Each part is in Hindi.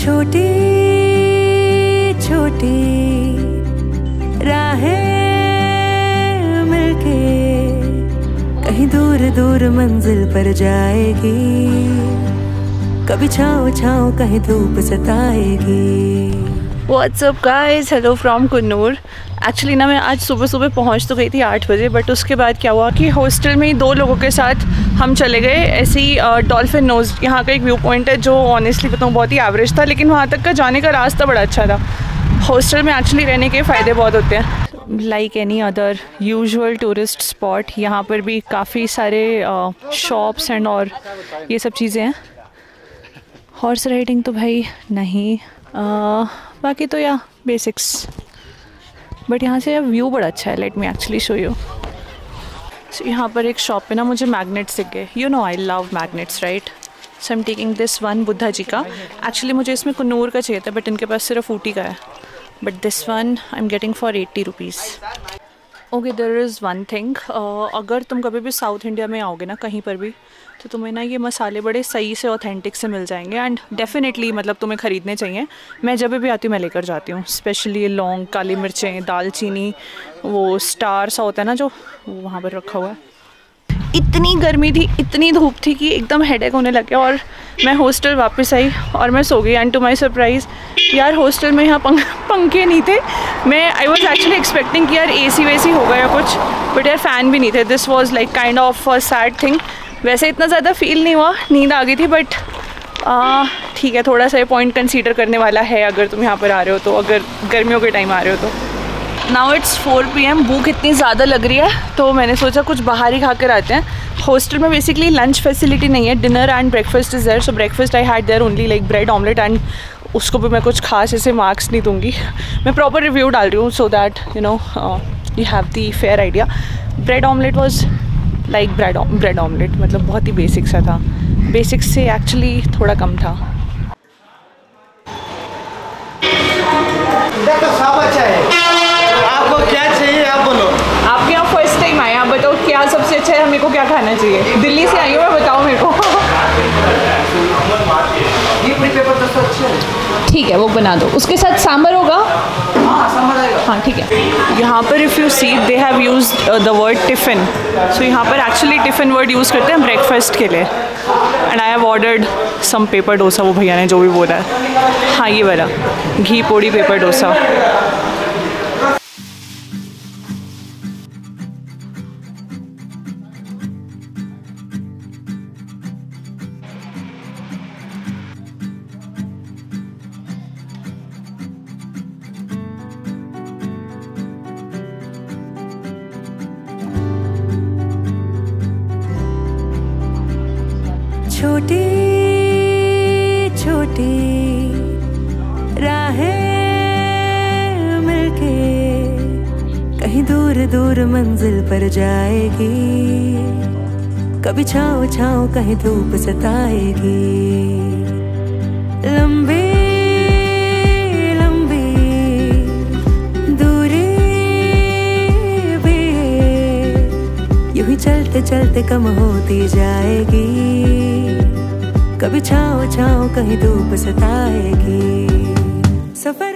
छोटी छोटी राहें मिलके कहीं दूर दूर मंजिल पर जाएगी, कभी छाँव छाँव कहीं धूप सताएगी। What's up guys, hello from Coonoor. Actually ना मैं आज सुबह सुबह पहुंच तो गई थी 8 बजे, बट उसके बाद क्या हुआ कि हॉस्टल में ही 2 लोगों के साथ हम चले गए ऐसे ही डॉल्फिन नोज। यहाँ का एक व्यू पॉइंट है जो ऑनेस्टली बताऊँ बहुत ही एवरेज था, लेकिन वहाँ तक का जाने का रास्ता बड़ा अच्छा था। हॉस्टल में एक्चुअली रहने के फ़ायदे बहुत होते हैं। Like any other usual tourist spot, यहाँ पर भी काफ़ी सारे शॉप्स एंड और ये सब चीज़ें हैं। हॉर्स राइडिंग तो भाई नहीं, बाकी तो या बेसिक्स, बट यहाँ से व्यू बड़ा अच्छा है। Let me actually show you. यहाँ पर एक शॉप पे ना मुझे मैग्नेट्स दिख गए। You know I love magnets right, so I am taking this one Buddha ji का। एक्चुअली मुझे इसमें कुन्नूर का चाहिए था, बट इनके पास सिर्फ ऊटी का है। But this one I am getting for 80 rupees. Okay, there is one thing, अगर तुम कभी भी साउथ इंडिया में आओगे ना कहीं पर भी, तो तुम्हें ना ये मसाले बड़े सही से ऑथेंटिक से मिल जाएंगे एंड डेफिनेटली मतलब तुम्हें ख़रीदने चाहिए। मैं जब भी आती हूँ मैं लेकर जाती हूँ, स्पेशली लौंग, काली मिर्चें, दालचीनी, वो स्टार सा होता है ना जो वहाँ पर रखा हुआ है। इतनी गर्मी थी, इतनी धूप थी कि एकदम हेडेक होने लग गया और मैं हॉस्टल वापस आई और मैं सो गई। एंड टू माई सरप्राइज़ यार हॉस्टल में यहाँ पंखे नहीं थे। मैं आई वॉज एक्चुअली एक्सपेक्टिंग कि यार AC वेसी होगा या कुछ, बट यार फ़ैन भी नहीं थे। This was like kind of a sad thing. वैसे इतना ज़्यादा फील नहीं हुआ, नींद आ गई थी, बट ठीक है, थोड़ा सा ये पॉइंट कंसीडर करने वाला है अगर तुम यहाँ पर आ रहे हो तो, अगर गर्मियों के टाइम आ रहे हो तो। नाउ इट्स 4 PM, भूख इतनी ज़्यादा लग रही है तो मैंने सोचा कुछ बाहर ही खा कर आते हैं। हॉस्टल में बेसिकली लंच फैसिलिटी नहीं है, dinner and breakfast is there. So breakfast I had there only like bread omelette, and उसको भी मैं कुछ खास ऐसे मार्क्स नहीं दूंगी, मैं प्रॉपर रिव्यू डाल रही हूँ so that you know you have the fair idea. Bread omelette was like bread omelette, मतलब बहुत ही बेसिक सा था, बेसिक से एक्चुअली थोड़ा कम था। आपको क्या चाहिए आप बोलो। आपके यहाँ फर्स्ट टाइम आए, आप बताओ क्या सबसे अच्छा है, हमें को क्या खाना चाहिए। दिल्ली से आई हूँ मैं, बताओ मेरे को। ठीक है वो बना दो, उसके साथ सांभर होगा। हाँ ठीक है। यहाँ पर if you see they have used the word tiffin, so यहाँ पर एक्चुअली टिफ़िन वर्ड यूज़ करते हैं ब्रेकफास्ट के लिए। And I have ordered some paper dosa, वो भैया ने जो भी बोला है। हाँ ये वाला घी पोड़ी पेपर डोसा। छोटी छोटी राहें मिलके कहीं दूर दूर मंजिल पर जाएगी, कभी छाँव छाँव कहीं धूप सताएगी। लंबी लंबी दूरी भी यूं ही चलते चलते कम होती जाएगी, कभी छाँव छाँव कहीं धूप सताएगी। सफर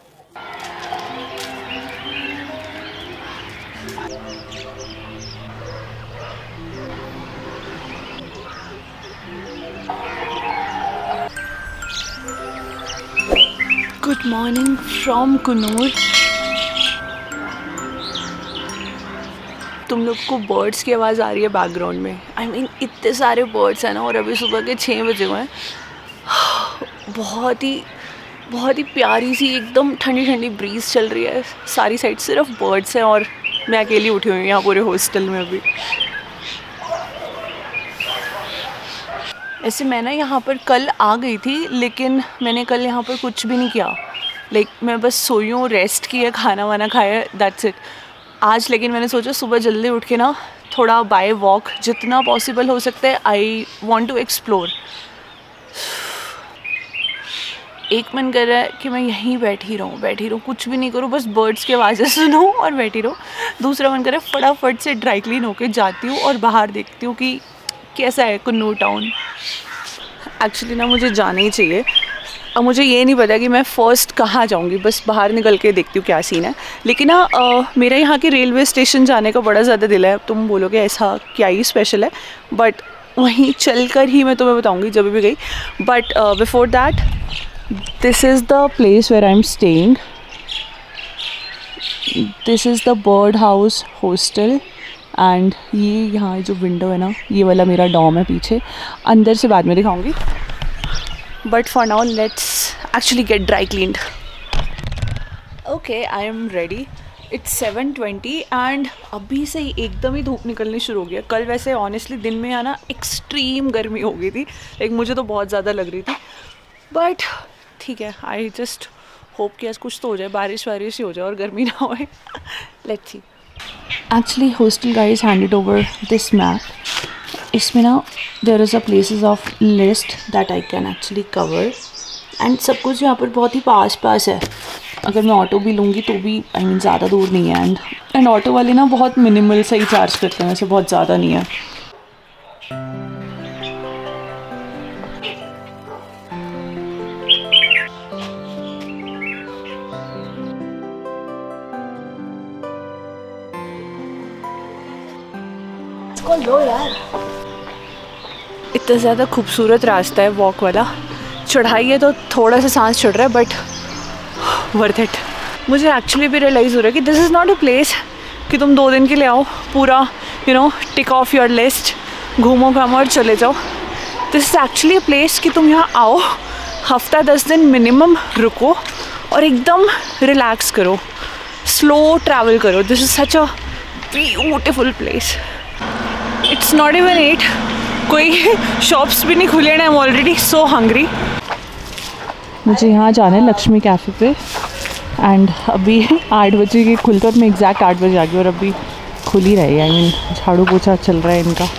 गुड मॉर्निंग फ्रॉम कुन्नूर। तुम लोग को बर्ड्स की आवाज़ आ रही है बैकग्राउंड में। आई मीन इतने सारे बर्ड्स हैं ना, और अभी सुबह के 6 बजे हुए हैं। बहुत ही प्यारी सी एकदम ठंडी ठंडी ब्रीज़ चल रही है, सारी साइड सिर्फ बर्ड्स हैं और मैं अकेली उठी हुई हूँ यहाँ पूरे हॉस्टल में अभी। ऐसे मैं ना यहाँ पर कल आ गई थी, लेकिन मैंने कल यहाँ पर कुछ भी नहीं किया। लाइक मैं बस सोई हूँ, रेस्ट की है, खाना वाना खाया, दैट्स इट। आज लेकिन मैंने सोचा सुबह जल्दी उठ के ना थोड़ा बाय वॉक जितना पॉसिबल हो सकता है, आई वॉन्ट टू एक्सप्लोर। एक मन कर रहा है कि मैं यहीं बैठी रहूँ, कुछ भी नहीं करूँ, बस बर्ड्स की आवाज़ें सुनूँ और बैठी रहूँ। दूसरा मन कर रहा है फटाफट से ड्राई क्लीन होके जाती हूँ और बाहर देखती हूँ कि कैसा है कुन्नूर टाउन। एक्चुअली ना मुझे जाना ही चाहिए। अब मुझे ये नहीं पता कि मैं फ़र्स्ट कहाँ जाऊँगी, बस बाहर निकल के देखती हूँ क्या सीन है। लेकिन ना मेरा यहाँ के रेलवे स्टेशन जाने का बड़ा ज़्यादा दिल है। तुम बोलोगे ऐसा क्या ही स्पेशल है, बट वहीं चलकर ही मैं तुम्हें बताऊँगी जब भी गई। But before that, this is the place where I am staying. This is the bird house hostel and ये यहाँ जो विंडो है ना, ये वाला मेरा डॉम है पीछे। अंदर से बाद में दिखाऊंगी, but for now let's actually get dry cleaned. Okay, I am ready. It's 7:20 and अभी से ही एकदम ही धूप निकलनी शुरू हो गया। कल वैसे ऑनेस्टली दिन में आना एक्सट्रीम गर्मी हो गई थी, लाइक मुझे तो बहुत ज़्यादा लग रही थी, बट ठीक है। आई जस्ट होप कि आज कुछ तो हो जाए, बारिश वारिश ही हो जाए और गर्मी ना होए। Let's see. Actually hostel guys handed over this map. इसमें ना there is a places of list that I can actually cover and सब कुछ यहाँ पर बहुत ही पास है। अगर मैं ऑटो भी लूँगी तो भी आई मीन ज़्यादा दूर नहीं है। एंड ऑटो वाले ना बहुत मिनिमल सही चार्ज करते हैं, वैसे बहुत ज़्यादा नहीं है। लो यार, इतना ज़्यादा खूबसूरत रास्ता है वॉक वाला। चढ़ाई है तो थोड़ा सा सांस चढ़ रहा है, बट वर्थ इट। मुझे एक्चुअली भी रियलाइज़ हो रहा है कि this is not a place कि तुम 2 दिन के लिए आओ, पूरा टिक ऑफ योर लिस्ट, घूमो घामो और चले जाओ। This is actually a place कि तुम यहाँ आओ, हफ्ता 10 दिन मिनिमम रुको और एकदम रिलैक्स करो, स्लो ट्रैवल करो। This is such a beautiful place. It's not even 8, कोई शॉप्स भी नहीं खुले हैं। I am already so hungry. मुझे यहाँ जाना है लक्ष्मी कैफ़े पे एंड अभी 8 बजे के खुलते और मैं एग्जैक्ट 8 बजे आ गई और अभी खुल ही रही है। आई मीन झाड़ू पोछा चल रहा है इनका।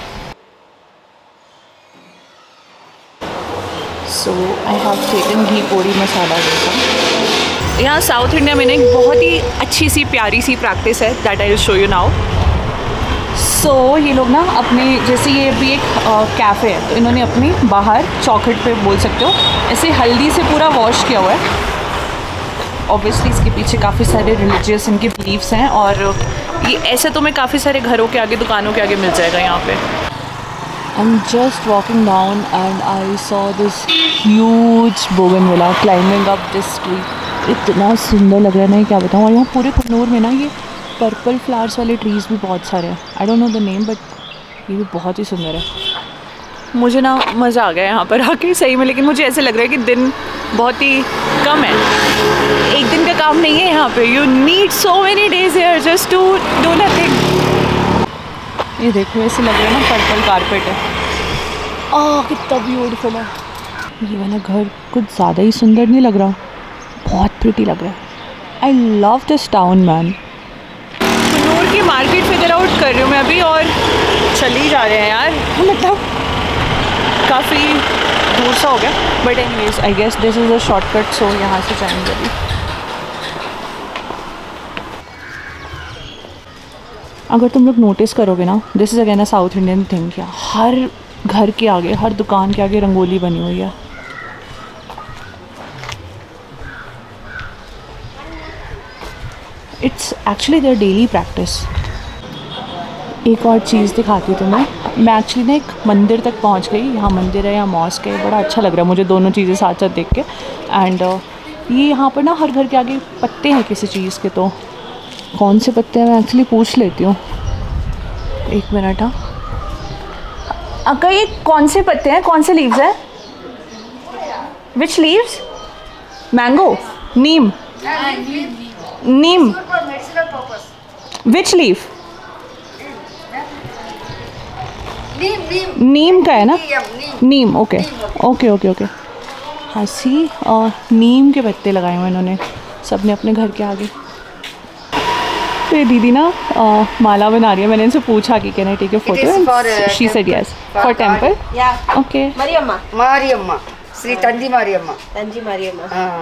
So I have taken ghee podi masala dosa. यहाँ साउथ इंडिया में ना एक बहुत ही अच्छी सी प्यारी सी प्रैक्टिस है that I will show you now. So ये लोग ना अपने, जैसे ये भी एक कैफ़े है तो इन्होंने अपनी बाहर चौखट पे बोल सकते हो ऐसे हल्दी से पूरा वॉश किया हुआ है। ऑब्वियसली इसके पीछे काफ़ी सारे रिलीजियस इनके बिलीव्स हैं और ये ऐसे तो मैं काफ़ी सारे घरों के आगे, दुकानों के आगे मिल जाएगा यहाँ पे। I am just walking down and I saw this huge bougainvillea climbing up this tree. इतना सुंदर लग रहा है ना, क्या बताऊँ। और यहाँ पूरे कन्नौर में ना ये पर्पल फ्लावर्स वाले ट्रीज़ भी बहुत सारे हैं। I don't know the name, but ये भी बहुत ही सुंदर है। मुझे ना मज़ा आ गया यहाँ पर आके सही में, लेकिन मुझे ऐसे लग रहा है कि दिन बहुत ही कम है। एक दिन का काम नहीं है यहाँ पे। You need so many days here just to do nothing. ये देखो ऐसे लग रहा है ना पर्पल कारपेट है। कितना ब्यूटीफुल है। ये वाला घर कुछ ज़्यादा ही सुंदर नहीं लग रहा, बहुत प्रिटी लग रहा है। I love this town man. Coonoor की मार्केट फिगर आउट कर रही हूँ मैं अभी और चली जा रहे हैं यार, मतलब काफ़ी दूर सा हो गया। But anyways I guess this is a shortcut, so यहाँ से जाएंगे अभी। अगर तुम लोग नोटिस करोगे ना, this is again a south Indian thing, क्या हर घर के आगे, हर दुकान के आगे रंगोली बनी हुई है। It's actually there daily practice. एक और चीज़ दिखाती हूँ तुम्हें। मैं एक्चुअली ना एक मंदिर तक पहुँच गई। यहाँ मंदिर है, यहाँ मॉस्क है, बड़ा अच्छा लग रहा है मुझे दोनों चीज़ें साथ साथ देख के। एंड ये यहाँ पर ना हर घर के आगे पत्ते हैं किसी चीज़ के, तो कौन से पत्ते हैं मैं एक्चुअली पूछ लेती हूँ। एक मिनट। हाँ अक्का, ये कौन से पत्ते हैं, कौन से लीव्स हैं? Which leaves? Mango, neem, neem, which leaf? नीम का है ना, नीम। Okay okay okay okay. हाँ सी, नीम के पत्ते लगाए हुए इन्होंने सब ने अपने घर के आगे। तो ये दीदी ना माला बना रही है। मैंने इनसे पूछा कि can I take a photo, she said yes. For temple? Okay. Mariamma, Mariamma, Shri Thanjai Mariamma, Thanjai Mariamma. हाँ।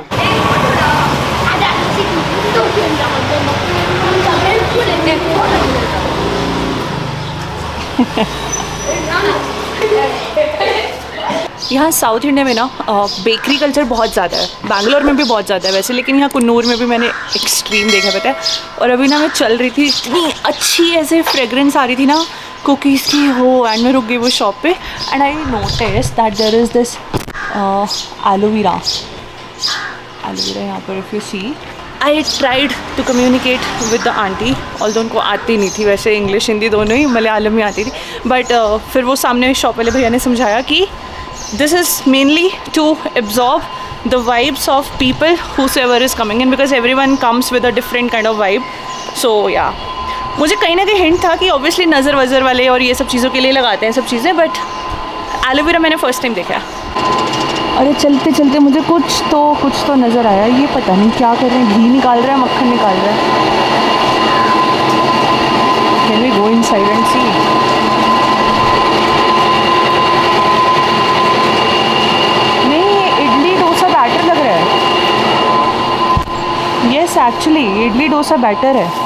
यहाँ साउथ इंडिया में ना बेकरी कल्चर बहुत ज़्यादा है, बैंगलोर में भी बहुत ज़्यादा है वैसे, लेकिन यहाँ कुन्नूर में भी मैंने एक्सट्रीम देखा पता है। और अभी ना मैं चल रही थी, इतनी अच्छी ऐसे फ्रेगरेंस आ रही थी ना कुकीज़ की हो, एंड मैं रुक गई वो शॉप पे, and I notice that there is this aloe vera यहाँ पर। If you see, I tried to communicate with the aunty, although उनको आती नहीं थी वैसे, इंग्लिश हिंदी दोनों ही, मलयालम में आती थी, बट फिर वो सामने शॉप वाले भैया ने समझाया कि this is mainly to absorb the vibes of people whosoever is coming in, because everyone comes with a different kind of vibe. So yeah मुझे कहीं ना कहीं हिंट था कि ऑब्वियसली नज़र वज़र वाले और ये सब चीज़ों के लिए लगाते हैं सब चीज़ें, बट एलोवेरा मैंने फ़र्स्ट टाइम देखा। अरे चलते चलते मुझे कुछ तो नज़र आया, ये पता नहीं क्या कर रहे हैं, घी निकाल रहा है, मक्खन निकाल रहा है। Can we go inside and see? नहीं, ये इडली डोसा बैटर लग रहा है। Yes, actually idli dosa batter है,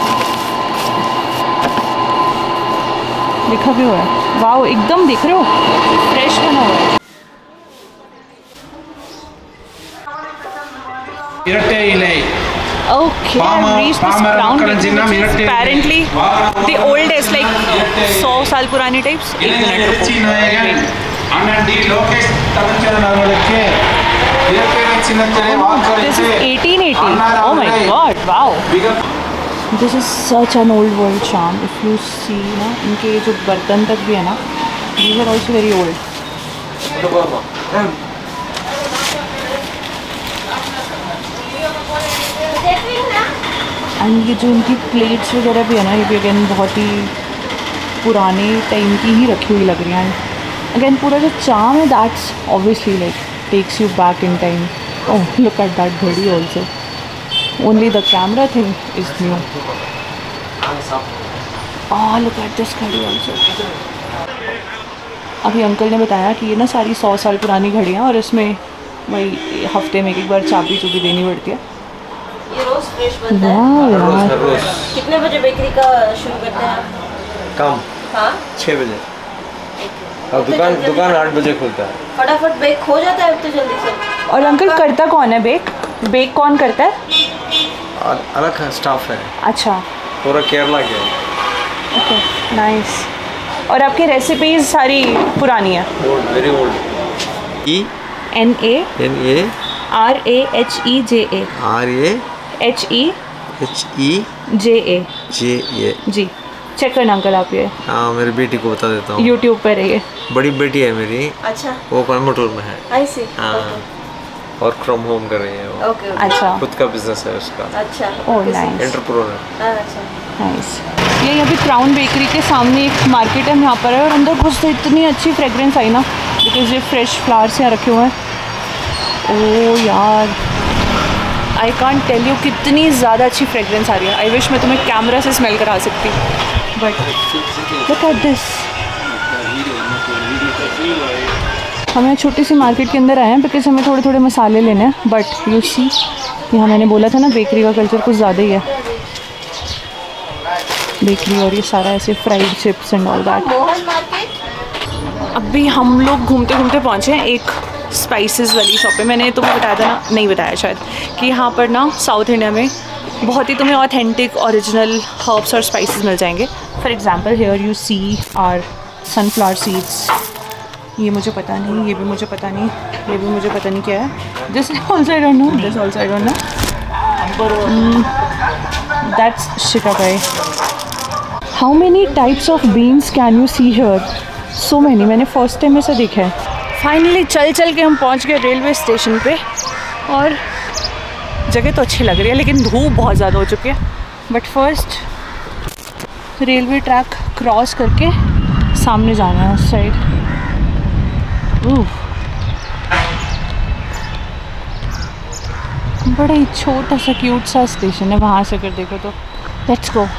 लिखा भी हुआ है। वाओ, एकदम देख रहे हो फ्रेश बना हुआ है। Okay, I've reached this crown which is apparently the oldest, like 100 साल पुरानी टाइप्स। एक मिनट रुको। This is 1880. Oh my God! Wow. This is such an old world charm. If you see ना, इनके जो बर्तन तक भी है ना, these are also very old. And ये जो इनकी प्लेट्स वगैरह भी है ना, ये भी अगेन बहुत ही पुराने टाइम की ही रखी हुई लग रही हैं। अगेन पूरा जो चार्म है that's obviously like takes you back in time. Oh, look at that घड़ी also, only the camera thing is new. Oh, look at this घड़ी ऑल्सो। अभी अंकल ने बताया कि ये ना सारी 100 साल पुरानी घड़ियाँ, और इसमें वही हफ्ते में एक बार चाबी चुबी देनी पड़ती है। ये रोज फ्रेश बनता है। रोज कितने बजे बेकरी का शुरू करते हैं आप? काम 6 बजे, और दुकान 8 बजे खुलता है। फटाफट बेक हो जाता है तो जल्दी से। और अंकल करता कौन है बेक कौन करता है? अलग स्टाफ है। अच्छा, पूरा केरला के। Okay, nice. और आपकी रेसिपीज सारी पुरानी है? Very old. NA RAHEJA ji, check करना अंकल आप ये। हाँ, मेरी बेटी को बता देता हूँ, यूट्यूब पर है ये। बड़ी बेटी है मेरी। अच्छा, वो कोयम्बटूर में है। आई सी। हाँ, और फ्रॉम होम कर रही है वो। ओके। अच्छा, खुद का बिजनेस है उसका। अच्छा, ओह नाइस, एंटरप्रेन्योर। अच्छा, नाइस। ये यहाँ पे क्राउन बेकरी के सामने एक मार्केट है, यहाँ पर है, और अंदर घुसते इतनी अच्छी फ्रेगरेंस आई ना, बिकॉज ये फ्रेश फ्लावर्स यहाँ रखे हुए हैं। ओह यार, आई कांट टेल यू कितनी ज़्यादा अच्छी फ्रेगरेंस आ रही है। आई विश मैं तुम्हें कैमरा से स्मेल करा सकती, बट लुक एट दिस। हमें छोटी सी मार्केट के अंदर आए हैं बिकॉज हमें थोड़े थोड़े मसाले लेने हैं, बट यू सी यहाँ मैंने बोला था ना बेकरी का कल्चर कुछ ज़्यादा ही है। बेकरी और ये सारा ऐसे fried chips and all that. अभी हम लोग घूमते घूमते पहुँचे हैं एक स्पाइसेस वाली शॉप पे। मैंने तुम्हें बताया था ना, नहीं बताया शायद, कि यहाँ पर ना साउथ इंडिया में बहुत ही तुम्हें ऑथेंटिक ओरिजिनल हर्ब्स और स्पाइसेस मिल जाएंगे। For example here you see are sunflower seeds. ये मुझे पता नहीं, ये भी मुझे पता नहीं, ये भी मुझे पता नहीं क्या है। This also I don't know, this also I don't know. That's shikakai. How many types of beans can you see here? So many, मैंने फर्स्ट टाइम ऐसा देखा है। फाइनली चल चल के हम पहुंच गए रेलवे स्टेशन पे, और जगह तो अच्छी लग रही है लेकिन धूप बहुत ज़्यादा हो चुकी है। But first railway track cross करके सामने जाना है उस साइड। बड़ा ही छोटा सा क्यूट सा स्टेशन है, वहाँ से अगर देखो तो। Let's go.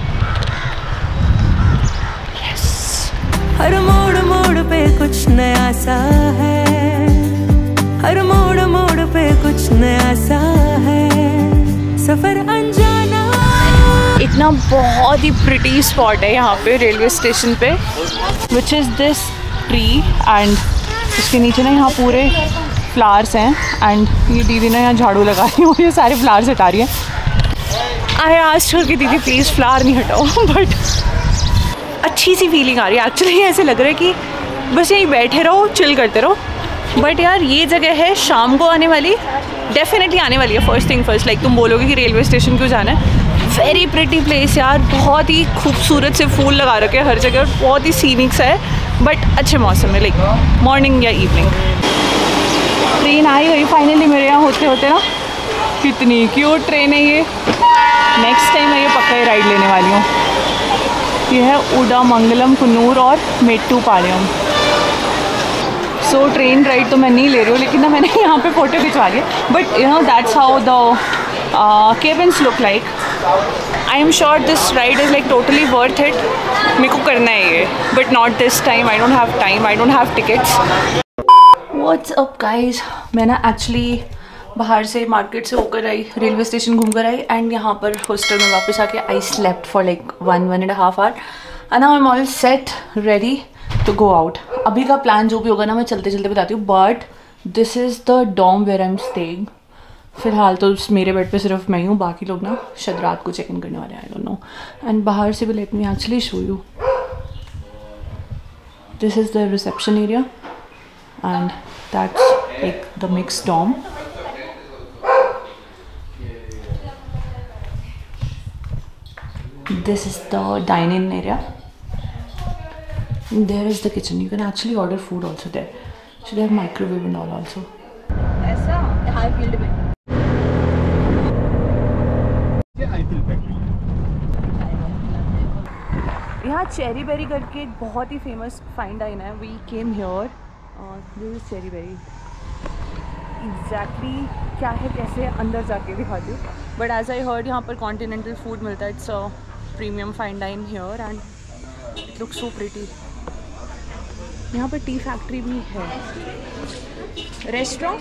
हर मोड़ मोड़ पे कुछ नया सा है, हर मोड़ मोड़ पे कुछ नया सा है, सफर अनजाना। एक ना बहुत ही प्रिटी स्पॉट है यहाँ पे रेलवे स्टेशन पे, which is this tree, and उसके नीचे ना यहाँ पूरे फ्लावर्स हैं एंड ये दीदी ने यहाँ झाड़ू लगा रही है और ये सारे फ्लावर्स हटा रही है। आई आस्क्ड हर कि दीदी प्लीज़ फ्लावर नहीं हटाओ, बट अच्छी सी फीलिंग आ रही है एक्चुअली। ऐसे लग रहा है कि बस यहीं बैठे रहो, चिल करते रहो। बट यार ये जगह है शाम को आने वाली, डेफिनेटली आने वाली है। फर्स्ट थिंग फर्स्ट, लाइक तुम बोलोगे कि रेलवे स्टेशन क्यों जाना है। वेरी प्रिटी प्लेस यार, बहुत ही खूबसूरत से फूल लगा रखे हैं हर जगह, बहुत ही सीनिक्स है, बट अच्छे मौसम में, लाइक मॉर्निंग या इवनिंग। ट्रेन आई हुई फाइनली मेरे यहाँ होते होते ना। कितनी क्यूट ट्रेन है ये। नेक्स्ट टाइम मैं ये पक्का ही राइड लेने वाली हूँ। ये है उडामंगलम कुन्नूर और मेट्टूपालयम। सो ट्रेन राइड तो मैं नहीं ले रही हूँ, लेकिन ना मैंने यहाँ पे फ़ोटो खिंचवा लिया। But you know that's how the cabins look like. I am sure this ride is like totally worth it. मेरे को करना है ये, but not this time. I don't have time, I don't have tickets. What's up guys, मैं ना एक्चुअली बाहर से मार्केट से होकर आई, रेलवे स्टेशन घूम कर आई एंड यहाँ पर हॉस्टल में वापस आके I slept for like 1.5 hour and now I am all set ready to go out. अभी का प्लान जो भी होगा ना मैं चलते चलते बताती हूँ, but this is the dorm where I am staying. फिलहाल तो मेरे बेड पे सिर्फ मैं हूँ, बाकी लोग ना शायद रात को चेक इन करने वाले हैं, आई डोंट नो। एंड बाहर से भी let me actually show you. This is the reception area and that's like the mix dorm. This is the dine-in area. There is the kitchen. You can actually order food also there. So they have microwave and all also. ऐसा हाई फील्ड में यहाँ चेरी बेरी करके एक बहुत ही फेमस फाइन डाइन है। वी केम हियर और this is Cherry Berry. Exactly क्या है कैसे अंदर जाके दिखाती हूँ, बट एज आई हर्ड यहाँ पर कॉन्टिनेंटल फूड मिलता है। It's a premium fine dine here and it looks so pretty. यहाँ पर टी फैक्ट्री भी है। Restaurant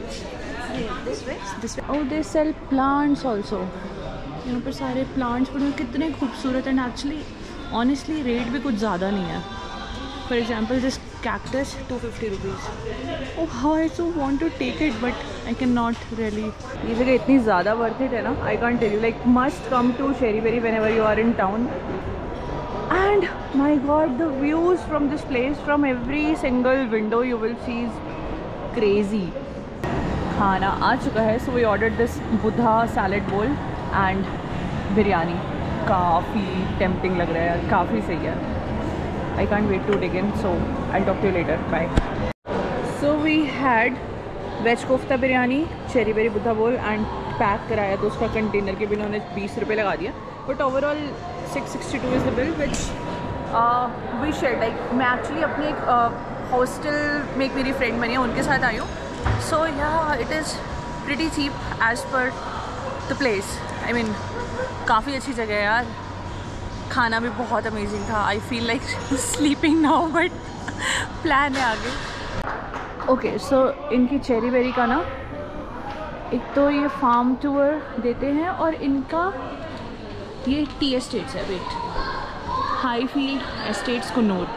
oh they sell plants also. यहाँ पर सारे प्लांट्स पर कितने खूबसूरत एंड एक्चुअली ऑनेस्टली रेट भी कुछ ज़्यादा नहीं है। For example this cactus 250 rupees. Oh how I so want to take it but I can not really. ये जगह इतनी ज़्यादा वर्थ इट है ना, I can't tell you. Like must come to Cherry Berry whenever you are in town. And my god the views from this place, from every single window you will see is crazy. खाना आ चुका है, so we ordered this Buddha salad bowl and biryani. काफ़ी टेम्पटिंग लग रहा है यार, काफ़ी सही है। I can't wait to dig in, so I'll talk to you later. Bye. So we had veg kofta biryani, Cherry Berry Buddha bowl and pack कराया तो उसका कंटेनर के बिल उन्होंने 20 रुपये लगा दिया। But overall 662 is the bill which we share. Like मैं एक्चुअली अपनी एक हॉस्टल में एक मेरी फ्रेंड बनी है, उनके साथ आई हूँ। So yeah it is pretty cheap as per the place. I mean काफ़ी अच्छी जगह है यार। खाना भी बहुत अमेजिंग था। I feel like sleeping now but plan है आगे। ओके सो इनकी चेरी बेरी का ना एक तो ये फार्म टूर देते हैं और इनका ये टी एस्टेट्स है। Wait, High Field estates Coonoor.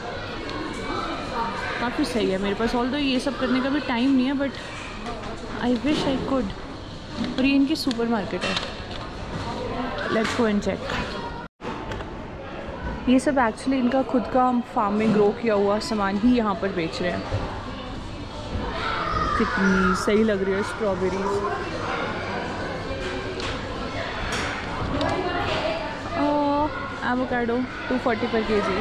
काफ़ी सही है। मेरे पास ऑल दो ये सब करने का भी टाइम नहीं है but I wish I could. और ये इनकी सुपर मार्केट है। Let's go and check. ये सब एक्चुअली इनका खुद का फार्म में ग्रो किया हुआ सामान ही यहाँ पर बेच रहे हैं। कितनी सही लग रही है स्ट्रॉबेरीज। एवोकाडो 240 पर केजी।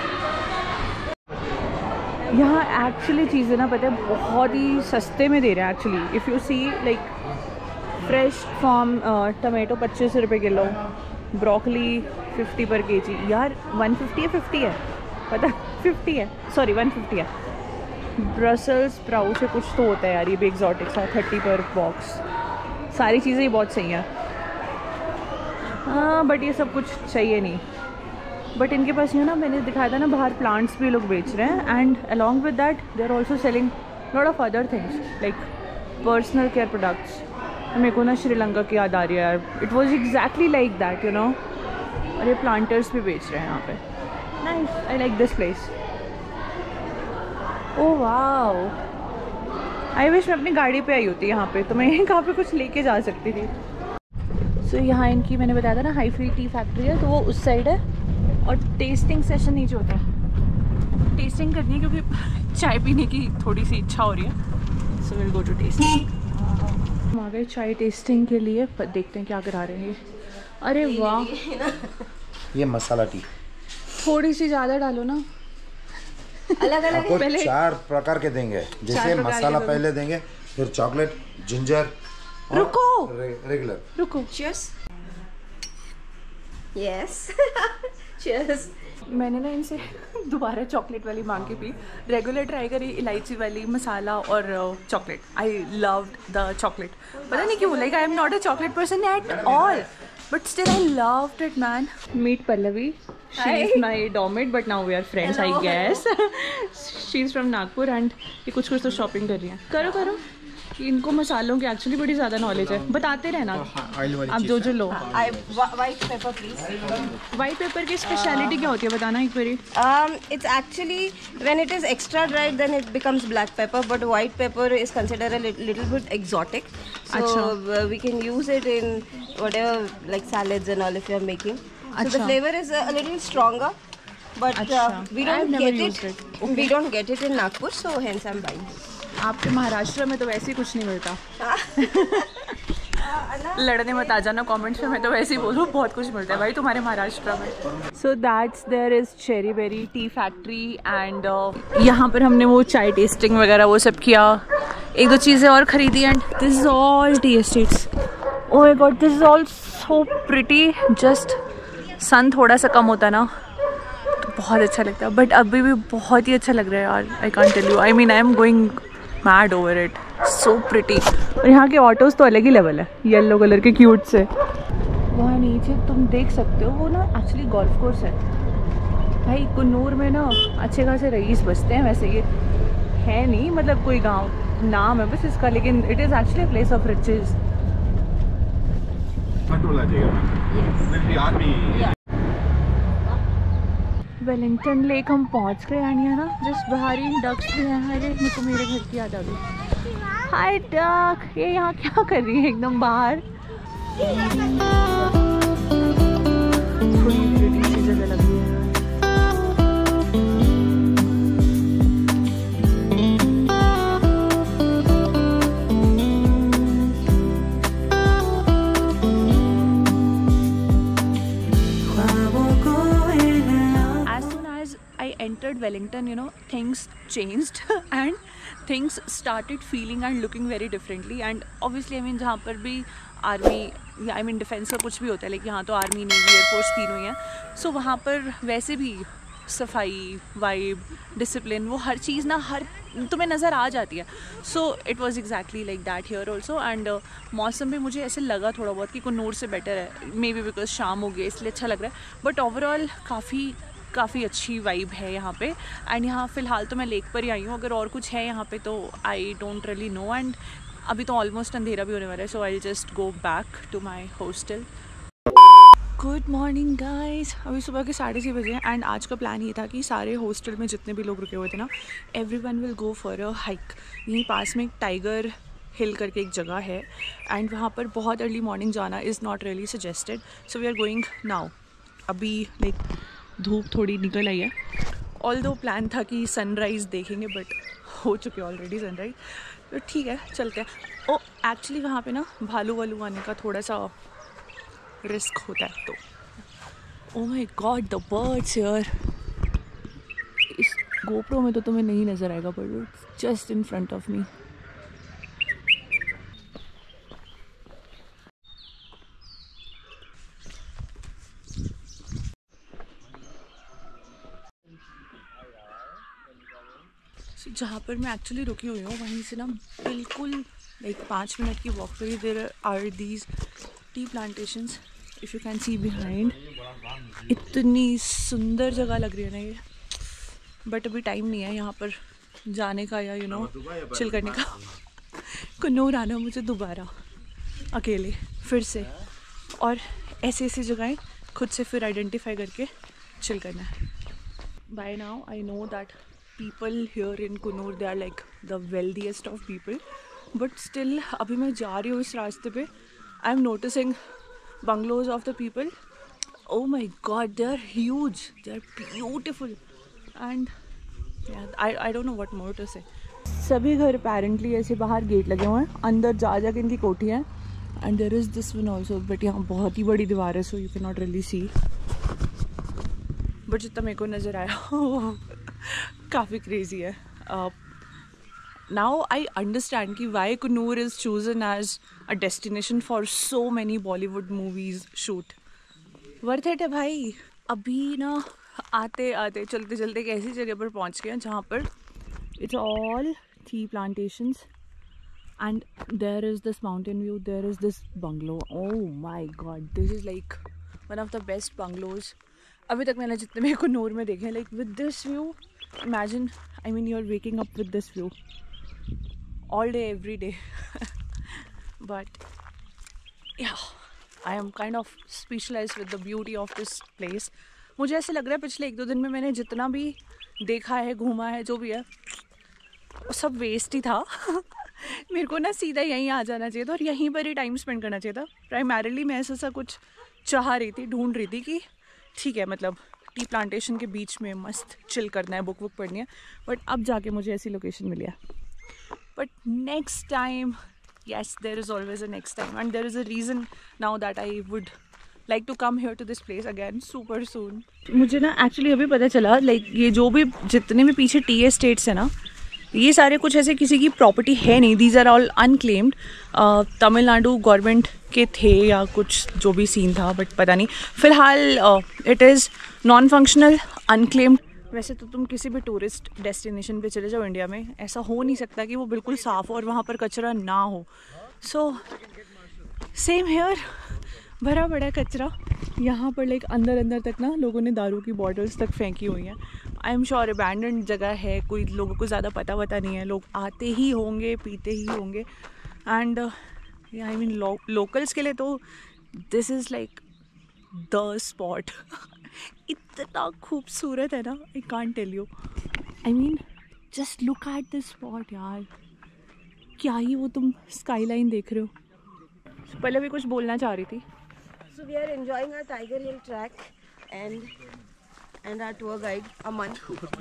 यहाँ एक्चुअली चीज़ें ना पता है बहुत ही सस्ते में दे रहे हैं actually. If you see like fresh farm tomato 25 रुपये किलो, ब्रोकली 50 पर केजी। यार 150 है 50 है पता 50 है, सॉरी 150 है। ब्रसल्स स्प्राउट से कुछ तो होता है यार, ये भी एक्जॉटिक सा 30 पर बॉक्स। सारी चीज़ें ही बहुत सही हैं। हाँ बट ये सब कुछ चाहिए नहीं। बट इनके पास ये ना मैंने दिखाया था ना बाहर प्लांट्स भी लोग बेच रहे हैं and along with that they are also selling lot of other things like personal care products. मेरे को ना श्रीलंका की याद आ रही है यार। It was exactly like that you know. और ये प्लांटर्स भी बेच रहे हैं यहाँ पे। Nice, I like this place. Oh wow, I wish मैं अपनी गाड़ी पे आई होती यहाँ पे, तो मैं कहाँ पे कुछ लेके जा सकती थी। सो यहाँ इनकी मैंने बताया था ना हाई-फाई टी फैक्ट्री है, तो वो उस साइड है। और टेस्टिंग सेशन नीचे होता है, टेस्टिंग करनी है क्योंकि चाय पीने की थोड़ी सी इच्छा हो रही है। So will go to testing. हम आ गए चाय टेस्टिंग के लिए, पर देखते हैं क्या करा रहे हैं ये। अरे वाह, ये मसाला टी थोड़ी सी ज़्यादा डालो ना। अलग अलग आपको पहले 4 प्रकार के देंगे, जैसे मसाला पहले देंगे, फिर चॉकलेट, जिंजर, रुको रेगुलर। रुको, चीयर्स। Yes cheers. मैंने ना इनसे दोबारा चॉकलेट वाली मांग के पी, रेगुलर ट्राई करी, इलायची वाली, मसाला और chocolate. I loved the chocolate, पता नहीं क्यों, like I am not a chocolate person at all, but still I loved it man. Meet Pallavi, she is my dormmate but now we are friends I guess. She is from Nagpur and ये कुछ कुछ तो शॉपिंग कर रही है। करो करो, कि इनको मसालों की एक्चुअली बड़ी ज़्यादा नॉलेज है, बताते रहना आप जो जो लो। White pepper please. White pepper की स्पेशलिटी क्या होती है, बताना एक बारी। It's actually when it is extra dried then it becomes black pepper, but white pepper is considered a little bit exotic. So we can use it in whatever like salads and all if you are making. So the flavor is a little stronger, but we don't get it. We don't get it in Nagpur, so hence I'm buying it. आपके महाराष्ट्र में तो वैसे ही कुछ नहीं मिलता। लड़ने मत आ जाना कमेंट्स में, मैं तो वैसे ही बोलूँ बहुत कुछ मिलता है भाई तुम्हारे महाराष्ट्र में। So that's there is Cherry Berry tea factory and यहाँ पर हमने वो चाय टेस्टिंग वगैरह वो सब किया, एक दो चीज़ें और ख़रीदी and this is all tea estates. Oh my god, this is all so pretty. Just sun थोड़ा सा कम होता ना तो बहुत अच्छा लगता है, बट अभी भी बहुत ही अच्छा लग रहा है यार। I can't tell you, I mean I am going mad over it, so pretty. और यहाँ के ऑटोज़ तो अलग ही लेवल है, येलो कलर के क्यूट से। वहाँ नीचे तुम देख सकते हो वो ना एक्चुअली गोल्फ कोर्स है भाई। कुन्नूर में ना अच्छे खासे रईस बसते हैं, वैसे ये है नहीं मतलब कोई गांव, नाम है बस इसका, लेकिन it is actually place of riches. Wellington lake हम पहुंच गए एंड यहाँ ना जिस बाहरी डक्स भी हैं, अरे मेरे को मेरे घर की याद आ गई। हाय डक, ये यहाँ क्या कर रही है एकदम बाहर। थोड़ी ब्यूटी सी जगह लग रही है। Entered Wellington, you know, things changed and things started feeling and looking very differently. And obviously I mean जहाँ पर भी आर्मी या आई मीन डिफेंस का कुछ भी होता है, लेकिन यहाँ तो आर्मी नेवी एयरफोर्स तीनों ही हैं। सो वहाँ पर वैसे भी सफाई, वाइब, डिसिप्लिन, वो हर चीज़ ना हर तुम्हें नज़र आ जाती है। So it was exactly like that here also. And मौसम भी मुझे ऐसे लगा थोड़ा बहुत कि कुन्नूर से बेटर है, मे बी बिकॉज शाम हो गई इसलिए अच्छा लग रहा है, बट ओवरऑल काफ़ी अच्छी वाइब है यहाँ पे। एंड यहाँ फ़िलहाल तो मैं लेक पर ही आई हूँ, अगर और कुछ है यहाँ पे तो I don't really know. And अभी तो ऑलमोस्ट अंधेरा भी होने वाला है, so I just go back to my hostel. Good morning guys, अभी सुबह के 6:30 बजे हैं एंड आज का प्लान ये था कि सारे हॉस्टल में जितने भी लोग रुके हुए थे ना, everyone will go for a hike. यहीं पास में एक टाइगर हिल करके एक जगह है एंड वहाँ पर बहुत अर्ली मॉर्निंग जाना is not really suggested, so we are going now. अभी लाइक धूप थोड़ी निकल आई है, ऑल्दो प्लान था कि सनराइज़ देखेंगे बट हो चुके ऑलरेडी सनराइज़, तो ठीक है चलते हैं। ओ एक्चुअली वहाँ पे ना भालू वालू आने का थोड़ा सा रिस्क होता है, तो oh my god the birds here. इस गोप्रो में तो तुम्हें नहीं नज़र आएगा but it's just in front of me. जहाँ पर मैं एक्चुअली रुकी हुई हूँ वहीं से ना बिल्कुल लाइक 5 मिनट की वॉक पे there are these tea plantations, if you can see behind. इतनी सुंदर जगह लग रही है ना ये, बट अभी टाइम नहीं है यहाँ पर जाने का या यू नो चिल करने का। कुन्नूर आना मुझे दोबारा अकेले फिर से, और ऐसी ऐसी जगहें खुद से फिर आइडेंटिफाई करके चिल करना है। By now I know that people here in Coonoor, they are like the wealthiest of people. But still, अभी मैं जा रही हूँ इस रास्ते पे, I'm noticing bungalows of the people. Oh my God, they are huge. They are beautiful, and yeah, I don't know what more to say. सभी घर apparently ऐसे बाहर गेट लगे हुए हैं, अंदर जा के इनकी कोठियाँ हैं. And there is this one also, but यहाँ बहुत ही बड़ी दीवार है, so you cannot really see. But जितना मेरे को नज़र आया वो काफ़ी crazy है. Now I understand कि why Coonoor is chosen as a destination for so many Bollywood movies shoot. Worth it है भाई. अभी ना आते आते चलते चलते एक ऐसी जगह पर पहुँच गए हैं जहाँ पर it's all tea plantations. And there is this mountain view, there is this bungalow. Oh my God, this is like one of the best bungalows अभी तक मैंने जितने मेरे को Coonoor में देखे हैं. Like with this view, imagine, I mean you're waking up with this view all day, every day. But yeah, I am kind of speechless with the beauty of this place. मुझे ऐसे लग रहा है पिछले 1-2 दिन में मैंने जितना भी देखा है, घूमा है, जो भी है, वो सब वेस्ट ही था. मेरे को ना सीधा यहीं आ जाना चाहिए था और यहीं पर ही टाइम स्पेंड करना चाहिए था. प्राइमरीली मैं ऐसा कुछ चाह रही थी, ढूंढ रही थी कि ठीक है, मतलब टी प्लांटेशन के बीच में मस्त चिल करना है, बुक पढ़नी है. बट अब जाके मुझे ऐसी लोकेशन मिली है. But next time, yes, there is always a next time, and there is a reason now that I would like to come here to this place again super soon. मुझे ना एक्चुअली अभी पता चला, लाइक ये जो भी जितने भी पीछे टी एस्टेट्स हैं ना, ये सारे कुछ ऐसे किसी की प्रॉपर्टी है नहीं. These are all unclaimed. Tamil Nadu government के थे या कुछ जो भी सीन था, बट पता नहीं. फ़िलहाल it is non functional, unclaimed. वैसे तो तुम किसी भी टूरिस्ट डेस्टिनेशन पे चले जाओ इंडिया में, ऐसा हो नहीं सकता कि वो बिल्कुल साफ़ हो और वहाँ पर कचरा ना हो. सो सेम हेयर, भरा पड़ा कचरा यहाँ पर. लाइक अंदर तक ना लोगों ने दारू की बॉटल्स तक फेंकी हुई हैं. आई एम श्योर अबैंडन्ड जगह है, कोई लोगों को ज़्यादा पता नहीं है, लोग आते ही होंगे, पीते ही होंगे. एंड आई मीन लोकल्स के लिए तो this is like the spot. इतना खूबसूरत है ना, I can't tell you. I mean just look at this spot यार. क्या ही वो तुम स्काईलाइन देख रहे हो. पहले भी कुछ बोलना चाह रही थी. So we are enjoying our Tiger Hill track and our tour guide Aman.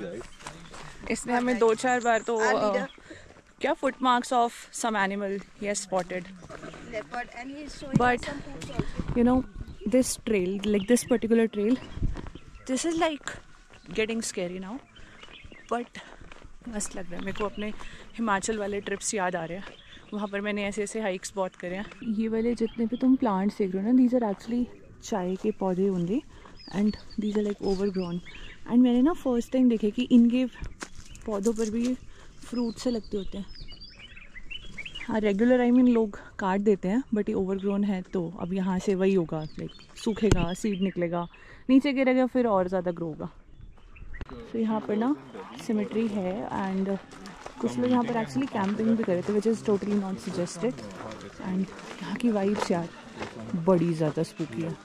इसने हमें 2-4 बार तो क्या footmarks of some animal he has spotted. Leopard, and he is showing But us some poops also. you know this trail, like this particular trail, this is like getting scary now. But मस्त लग रहा है मेरे को. अपने हिमाचल वाले ट्रिप्स याद आ रहे हैं. वहाँ पर मैंने ऐसे हाइक्स बहुत करे हैं. ये वाले जितने भी तुम प्लांट्स देख रहे हो ना, दीज आर एक्चुअली चाय के पौधे only, and these are like overgrown. And मैंने ना फर्स्ट टाइम देखे कि इनके पौधों पर भी फ्रूट से लगते होते हैं. हाँ, रेगुलर आई मीन लोग काट देते हैं, बट ये ओवरग्रोन है तो अब यहाँ से वही होगा. लाइक सूखेगा, सीड निकलेगा, नीचे गिरेगा, फिर और ज़्यादा ग्रो होगा. तो यहाँ पर ना सिमेट्री है, एंड कुछ लोग यहाँ पर एक्चुअली कैंपिंग भी करे थे, which is totally not suggested. And यहाँ की वाइब्स यार बड़ी ज़्यादा स्पूकी है.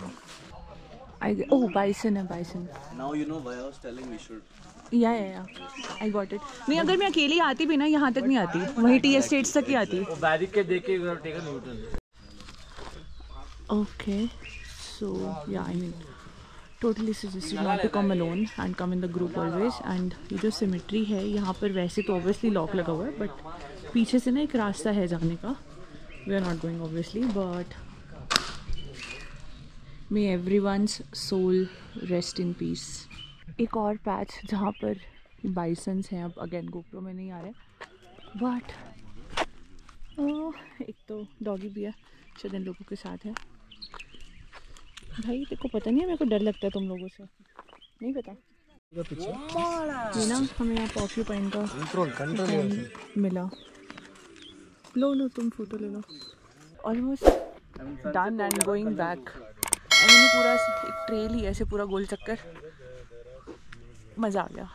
ओह बाइसन है, bison. Now you know why I was telling we should. या आई गॉट इट. नहीं, अगर मैं अकेली आती भी ना यहाँ तक नहीं आती, वही टी एस्टेट्स तक ही आती. Okay, so yeah I mean totally suggested not to come alone and come in the group always. And ये जो सिमेट्री है यहाँ पर वैसे तो obviously लॉक लगा हुआ है, बट पीछे से ना एक रास्ता है जाने का. We are not going obviously, but may everyone's soul rest in peace. एक और पैच जहाँ पर बाइसन्स हैं. अब अगेन गोप्रो में नहीं आ रहे, बट एक तो डॉगी भी है, शायद इन लोगों के साथ है. भाई देखो पता नहीं है, मेरे को डर लगता है तुम लोगों से, नहीं पता. ये ना हमें यहाँ पॉर्क्यूपाइन का मिला. लो तुम फोटो ले लो. Almost done and going back. मैंने पूरा एक ट्रेल ही ऐसे पूरा गोल चक्कर, मज़ा आ गया.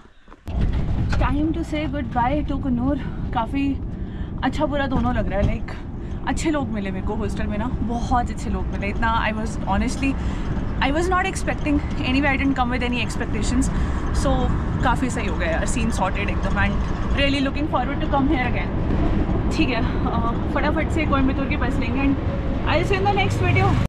Time to say goodbye to Coonoor. काफ़ी अच्छा बुरा दोनों लग रहा है. लाइक अच्छे लोग मिले मेरे को हॉस्टल में ना, बहुत अच्छे लोग मिले। इतना I was not expecting anyway, I didn't come with any expectations. So काफ़ी सही हो गया यार, सीन सॉर्टेड एकदम, and really looking forward to come here again. ठीक है, फटाफट से कोयम्बतूर के बस लेंगे and I will see you in the next video.